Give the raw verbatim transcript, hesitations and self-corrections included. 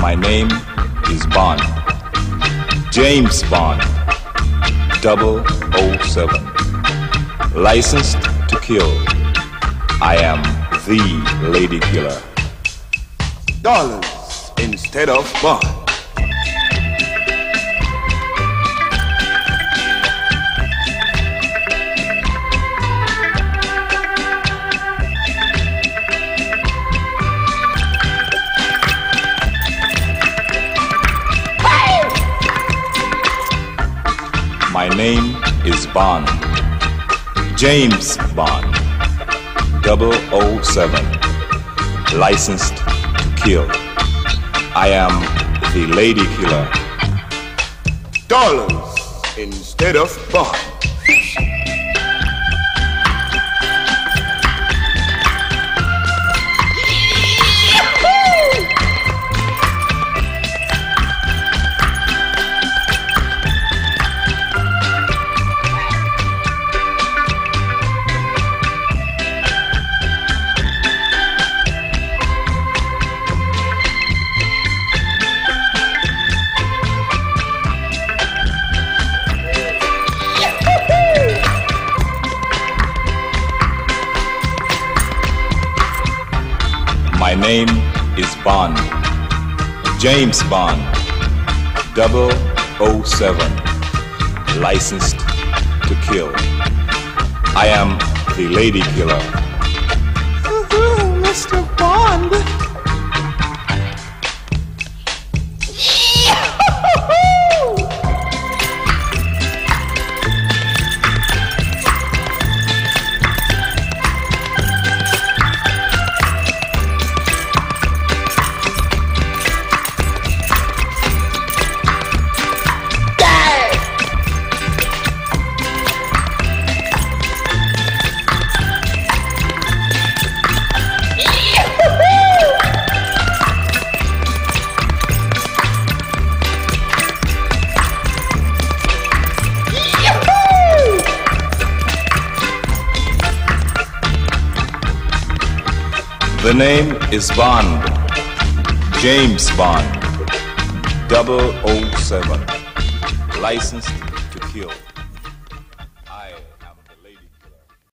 My name is Bond, James Bond, double oh seven, licensed to kill. I am the lady killer. Dollars instead of Bond. My name is Bond, James Bond, double oh seven, licensed to kill. I am the lady killer. Dollars instead of Bond. My name is Bond, James Bond, double oh seven, licensed to kill. I am the lady killer. Ooh, Mister Bond. The name is Bond, James Bond, double oh seven, licensed to kill.